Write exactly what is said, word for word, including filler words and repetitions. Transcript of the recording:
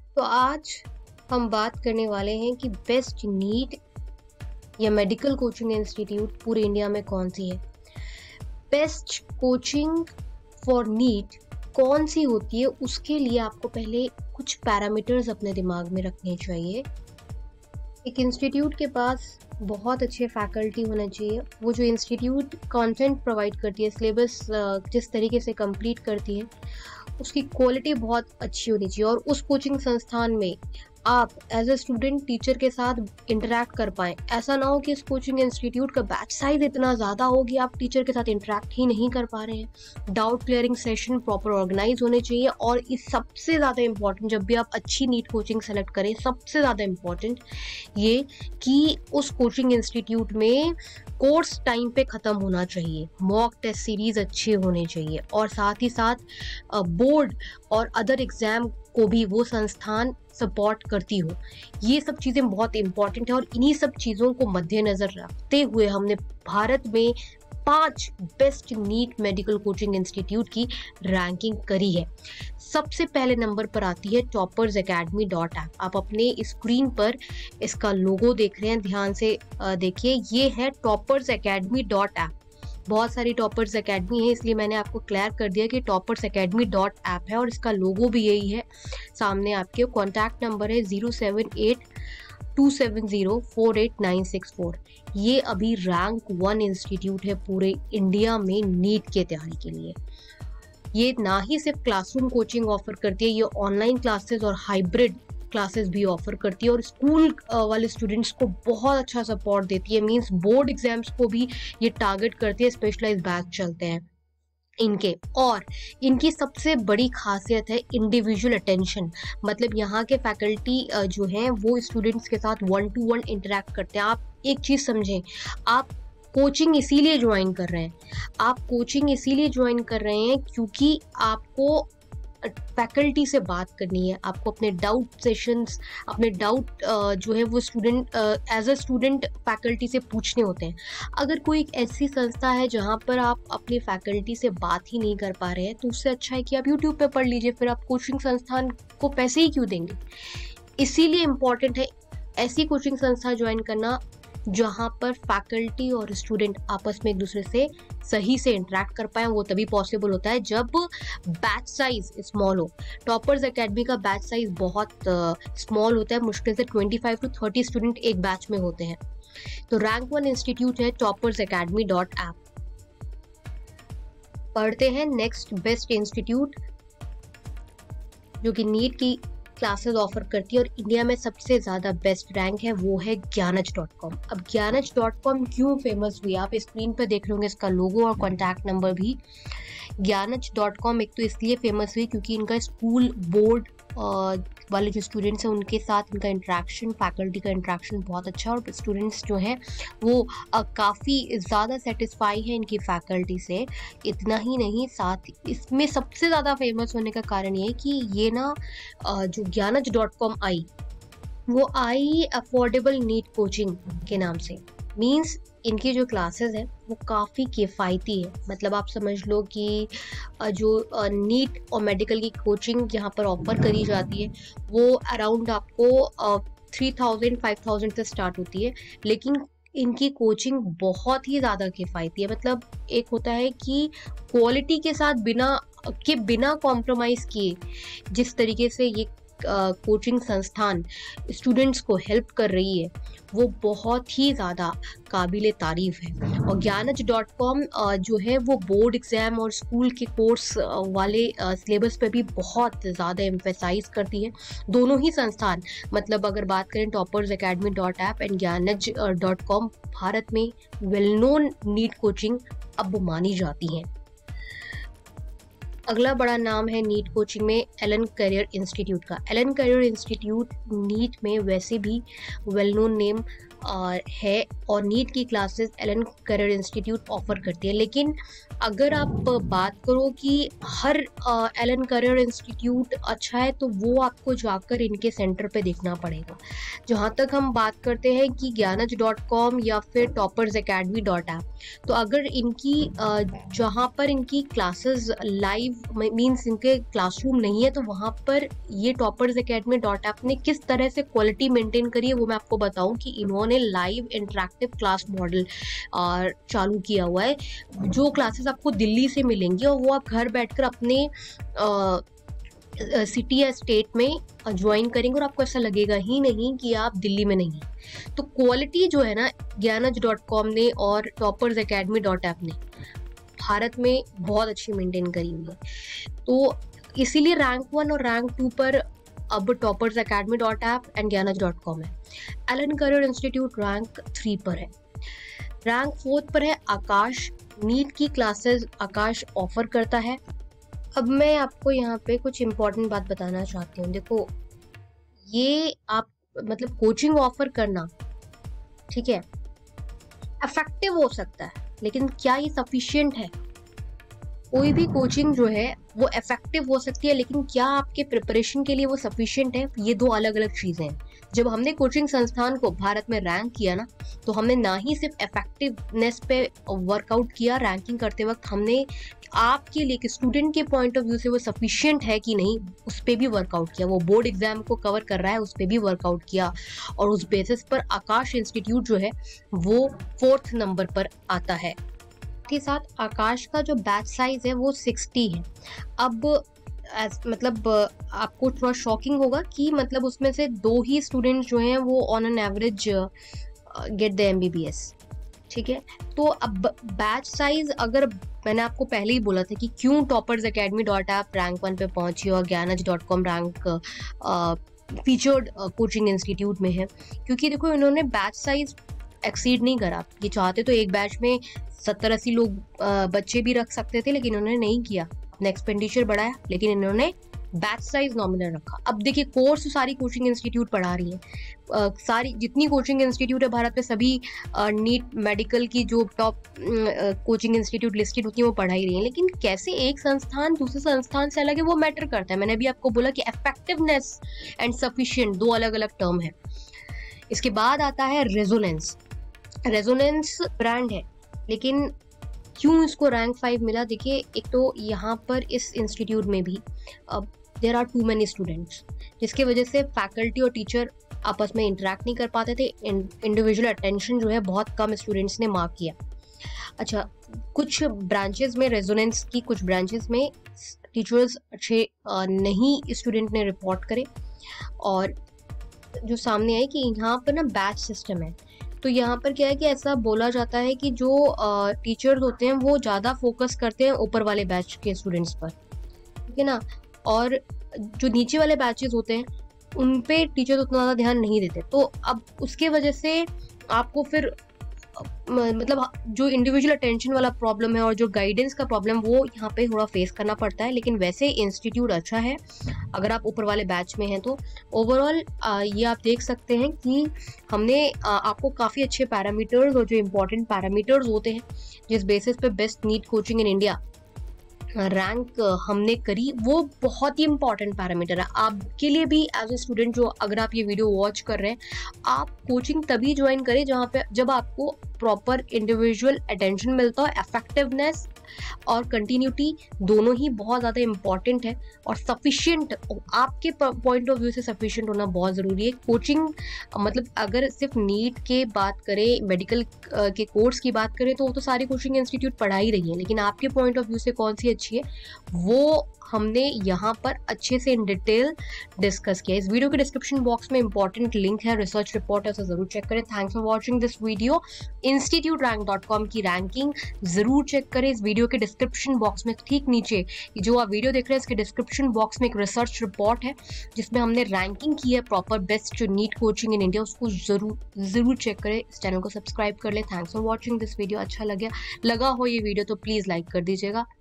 तो आज हम बात करने वाले हैं कि बेस्ट नीट या मेडिकल कोचिंग इंस्टीट्यूट पूरे इंडिया में कौन सी है। बेस्ट कोचिंग फॉर नीट कौन सी होती है, उसके लिए आपको पहले कुछ पैरामीटर्स अपने दिमाग में रखने चाहिए। एक इंस्टीट्यूट के पास बहुत अच्छे फैकल्टी होना चाहिए। वो जो इंस्टीट्यूट कंटेंट प्रोवाइड करती है, सिलेबस जिस तरीके से कंप्लीट करती है, उसकी क्वालिटी बहुत अच्छी होनी चाहिए। और उस कोचिंग संस्थान में आप एज अ स्टूडेंट टीचर के साथ इंटरेक्ट कर पाएँ। ऐसा ना हो कि इस कोचिंग इंस्टीट्यूट का बैच साइज इतना ज़्यादा हो कि आप टीचर के साथ इंटरेक्ट ही नहीं कर पा रहे हैं। Doubt clearing session proper organise होने चाहिए। और इस सबसे ज़्यादा इम्पॉर्टेंट, जब भी आप अच्छी नीट कोचिंग सेलेक्ट करें, सबसे ज़्यादा इम्पॉर्टेंट ये कि उस कोचिंग इंस्टीट्यूट में कोर्स टाइम पे ख़त्म होना चाहिए, मॉक टेस्ट सीरीज अच्छे होने चाहिए, और साथ ही साथ बोर्ड और अदर एग्जाम को भी वो संस्थान सपोर्ट करती हो। ये सब चीज़ें बहुत इंपॉर्टेंट है और इन्हीं सब चीज़ों को मद्देनज़र रखते हुए हमने भारत में पांच best NEET medical coaching institute की रैंकिंग करी है। सबसे पहले नंबर पर आती है टॉपर्स एकेडमी डॉट ऐप। आप अपने स्क्रीन पर इसका लोगो देख रहे हैं, ध्यान से देखिए, ये है टॉपर्स एकेडमी डॉट ऐप। बहुत सारी टॉपर्स एकेडमी है, इसलिए मैंने आपको क्लियर कर दिया कि टॉपर्स एकेडमी डॉट ऐप है और इसका लोगो भी यही है। सामने आपके कॉन्टैक्ट नंबर है zero seven eight two seven zero four eight nine six four. ये अभी रैंक वन इंस्टीट्यूट है पूरे इंडिया में नीट की तैयारी के लिए। ये ना ही सिर्फ क्लासरूम कोचिंग ऑफर करती है, ये ऑनलाइन क्लासेस और हाइब्रिड क्लासेस भी ऑफर करती है और स्कूल वाले स्टूडेंट्स को बहुत अच्छा सपोर्ट देती है। मींस बोर्ड एग्जाम्स को भी ये टारगेट करती है। स्पेशलाइज्ड बैच चलते हैं इनके, और इनकी सबसे बड़ी खासियत है इंडिविजुअल अटेंशन। मतलब यहाँ के फैकल्टी जो हैं वो स्टूडेंट्स के साथ वन टू वन इंटरेक्ट करते हैं। आप एक चीज़ समझें, आप कोचिंग इसीलिए ज्वाइन कर रहे हैं आप कोचिंग इसीलिए ज्वाइन कर रहे हैं क्योंकि आपको फैकल्टी से बात करनी है। आपको अपने डाउट सेशंस, अपने डाउट जो है वो student as a student faculty से पूछने होते हैं। अगर कोई एक ऐसी संस्था है जहाँ पर आप अपनी फैकल्टी से बात ही नहीं कर पा रहे हैं, तो उससे अच्छा है कि आप यूट्यूब पे पढ़ लीजिए। फिर आप कोचिंग संस्थान को पैसे ही क्यों देंगे। इसीलिए इम्पॉर्टेंट है ऐसी कोचिंग संस्था ज्वाइन करना जहाँ पर फैकल्टी और स्टूडेंट आपस में एक दूसरे से सही से इंटरेक्ट कर पाए। वो तभी पॉसिबल होता है जब बैच साइज स्मॉल हो। टॉपर्स एकेडमी का बैच साइज बहुत स्मॉल होता है, मुश्किल से पच्चीस टू तीस स्टूडेंट एक बैच में होते हैं। तो रैंक वन इंस्टीट्यूट है टॉपर्स एकेडमी डॉट ऐप। पढ़ते हैं नेक्स्ट बेस्ट इंस्टीट्यूट जो कि नीट की क्लासेस ऑफर करती है और इंडिया में सबसे ज़्यादा बेस्ट रैंक है, वो है ज्ञानज डॉट कॉम। अब ज्ञानज डॉट कॉम क्यों फेमस हुई, आप स्क्रीन पर देख रहे होंगे इसका लोगो और कॉन्टैक्ट नंबर भी। ज्ञानज डॉट कॉम एक तो इसलिए फेमस हुई क्योंकि इनका स्कूल बोर्ड वाले जो स्टूडेंट्स हैं उनके साथ इनका इंट्रैक्शन, फैकल्टी का इंट्रैक्शन बहुत अच्छा, और स्टूडेंट्स जो हैं वो काफ़ी ज़्यादा सेटिस्फाई है इनकी फैकल्टी से। इतना ही नहीं, साथ इसमें सबसे ज़्यादा फेमस होने का कारण ये है कि ये ना जो ज्ञानज डॉट कॉम आई, वो आई अफोर्डेबल नीट कोचिंग के नाम से। मीन्स इनकी जो क्लासेस हैं वो काफ़ी किफ़ायती है। मतलब आप समझ लो कि जो नीट और मेडिकल की कोचिंग यहाँ पर ऑफर करी जाती है वो अराउंड आपको थ्री थाउजेंड फाइव थाउजेंड से स्टार्ट होती है, लेकिन इनकी कोचिंग बहुत ही ज़्यादा किफ़ायती है। मतलब एक होता है कि क्वालिटी के साथ बिना के बिना कॉम्प्रोमाइज़ किए जिस तरीके से ये कोचिंग संस्थान स्टूडेंट्स को हेल्प कर रही है वो बहुत ही ज़्यादा काबिले तारीफ़ है। और ज्ञानज डॉट कॉम जो है वो बोर्ड एग्ज़ाम और स्कूल के कोर्स वाले सिलेबस पे भी बहुत ज़्यादा एम्फेसाइज करती है। दोनों ही संस्थान, मतलब अगर बात करें toppers academy dot app and Gyanj dot com, Bharat में वेल नोन नीट कोचिंग अब मानी जाती हैं। अगला बड़ा नाम है नीट कोचिंग में एलन करियर इंस्टीट्यूट का। एलन करियर इंस्टीट्यूट नीट में वैसे भी वेल नोन नेम है और नीट की classes Allen career institute offer करती है। लेकिन अगर आप बात करो कि हर एलन करियर इंस्टीट्यूट अच्छा है तो वो आपको जाकर इनके सेंटर पे देखना पड़ेगा। जहाँ तक हम बात करते हैं कि ज्ञानज डॉट कॉम या फिर टॉपर्स एकेडमी डॉट ऐप, तो अगर इनकी जहाँ पर इनकी क्लासेस लाइव मीन्स इनके क्लासरूम नहीं है, तो वहाँ पर ये टॉपर्स एकेडमी डॉट ऐप ने किस तरह से क्वालिटी मेंटेन करी है वो मैं आपको बताऊं कि इन्होंने लाइव इंटरेक्टिव क्लास मॉडल चालू किया हुआ है। जो क्लासेस आपको दिल्ली से मिलेंगी और वो आप घर बैठकर अपने आ, सिटी या स्टेट में ज्वाइन करेंगे और आपको ऐसा लगेगा ही नहीं कि आप दिल्ली में नहीं। तो क्वालिटी जो है ना, ज्ञानज डॉट कॉम ने और टॉपर्स एकेडमी डॉट ऐप ने भारत में बहुत अच्छी मेंटेन करी हुई है। तो इसीलिए रैंक वन और रैंक टू पर अब toppers academy dot app and Gyanj dot com है। Allen career institute rank three पर है। रैंक फोर्थ पर है आकाश। नीट की क्लासेस आकाश ऑफर करता है। अब मैं आपको यहाँ पे कुछ इम्पोर्टेंट बात बताना चाहती हूँ। देखो, ये आप मतलब कोचिंग ऑफर करना, ठीक है, इफेक्टिव हो सकता है, लेकिन क्या ये सफिशिएंट है? कोई भी कोचिंग जो है वो इफेक्टिव हो सकती है, लेकिन क्या आपके प्रिपरेशन के लिए वो सफिशिएंट है? ये दो अलग अलग चीजें हैं। जब हमने कोचिंग संस्थान को भारत में रैंक किया ना, तो हमने ना ही सिर्फ इफेक्टिवनेस पे वर्कआउट किया रैंकिंग करते वक्त, हमने आपके लिए स्टूडेंट के पॉइंट ऑफ व्यू से वो सफिशिएंट है कि नहीं उस पर भी वर्कआउट किया। वो बोर्ड एग्जाम को कवर कर रहा है उस पर भी वर्कआउट किया, और उस बेसिस पर आकाश इंस्टीट्यूट जो है वो फोर्थ नंबर पर आता है। के साथ आकाश का जो बैच साइज है वो सिक्सटी है। अब एस मतलब आपको थोड़ा शॉकिंग होगा कि मतलब उसमें से दो ही स्टूडेंट्स जो हैं वो on an average get the MBBS, ठीक है। तो अब बैच साइज, अगर मैंने आपको पहले ही बोला था कि क्यों toppers academy dot app rank one पे पहुंची और Gyanj dot com rank featured coaching institute में है, क्योंकि देखो इन्होंने बैच साइज एक्सीड नहीं करा। ये चाहते तो एक बैच में सत्तर अस्सी लोग बच्चे भी रख सकते थे, लेकिन इन्होंने नहीं किया। अपना एक्सपेंडिचर बढ़ाया, लेकिन इन्होंने बैच साइज नॉमिनल रखा। अब देखिए, कोर्स सारी कोचिंग इंस्टीट्यूट पढ़ा रही है, uh, सारी जितनी कोचिंग इंस्टीट्यूट है भारत में, सभी नीट uh, मेडिकल की जो टॉप कोचिंग इंस्टीट्यूट लिस्टेड होती है वो पढ़ा ही रही है। लेकिन कैसे एक संस्थान दूसरे संस्थान से अलग है वो मैटर करता है। मैंने अभी आपको बोला कि इफेक्टिवनेस एंड सफिशिएंट दो अलग अलग टर्म है। इसके बाद आता है रेजोनेंस। रेजोनेंस ब्रांड है, लेकिन क्यों इसको रैंक फाइव मिला? देखिए, एक तो यहाँ पर इस इंस्टीट्यूट में भी अब there are too many students, जिसकी वजह से फैकल्टी और टीचर आपस में इंटरेक्ट नहीं कर पाते थे। इंडिविजुअल अटेंशन जो है बहुत कम स्टूडेंट्स ने मार्क किया। अच्छा, कुछ ब्रांचेस में रेजोनेंस की कुछ ब्रांचेस में टीचर्स अच्छे नहीं स्टूडेंट ने रिपोर्ट करे, और जो सामने है कि यहाँ पर ना बैच सिस्टम है। तो यहाँ पर क्या है कि ऐसा बोला जाता है कि जो टीचर्स होते हैं वो ज़्यादा फोकस करते हैं ऊपर वाले बैच के स्टूडेंट्स पर, ठीक है ना, और जो नीचे वाले बैचेस होते हैं उन पे टीचर्स उतना ज़्यादा ध्यान नहीं देते। तो अब उसके वजह से आपको फिर मतलब जो इंडिविजुअल अटेंशन वाला प्रॉब्लम है और जो गाइडेंस का प्रॉब्लम वो यहाँ पे थोड़ा फेस करना पड़ता है। लेकिन वैसे इंस्टीट्यूट अच्छा है अगर आप ऊपर वाले बैच में हैं तो। ओवरऑल ये आप देख सकते हैं कि हमने आ, आपको काफ़ी अच्छे पैरामीटर्स और जो इम्पोर्टेंट पैरामीटर्स होते हैं जिस बेसिस पे best NEET coaching in India rank हमने करी, वो बहुत ही इंपॉर्टेंट पैरामीटर है आपके लिए भी एज ए स्टूडेंट। जो अगर आप ये वीडियो वॉच कर रहे हैं, आप कोचिंग तभी ज्वाइन करें जहाँ पे जब आपको प्रॉपर इंडिविजुअल अटेंशन मिलता हो। इफेक्टिवनेस और कंटिन्यूटी दोनों ही बहुत ज़्यादा इंपॉर्टेंट है, और सफिशिएंट आपके पॉइंट ऑफ व्यू से सफिशिएंट होना बहुत ज़रूरी है। कोचिंग मतलब अगर सिर्फ नीट के बात करें, मेडिकल के कोर्स की बात करें, तो वो तो सारी कोचिंग इंस्टीट्यूट पढ़ा ही रही है, लेकिन आपके पॉइंट ऑफ व्यू से कौन सी अच्छी है वो हमने यहाँ पर अच्छे से इन डिटेल डिस्कस किया। इस वीडियो के डिस्क्रिप्शन बॉक्स में इंपॉर्टेंट लिंक है, रिसर्च रिपोर्ट है, उसे जरूर चेक करें। Thanks for watching this video. Institute rank dot com की रैंकिंग जरूर चेक करें। इस वीडियो के डिस्क्रिप्शन बॉक्स में ठीक नीचे जो आप वीडियो देख रहे हैं इसके डिस्क्रिप्शन बॉक्स में एक रिसर्च रिपोर्ट है जिसमें हमने रैंकिंग की है प्रॉपर बेस्ट जो नीट कोचिंग इन इंडिया, उसको जरूर जरूर चेक करें। इस चैनल को सब्सक्राइब कर ले। Thanks for watching this video. अच्छा लगे लगा हो ये वीडियो तो प्लीज लाइक कर दीजिएगा।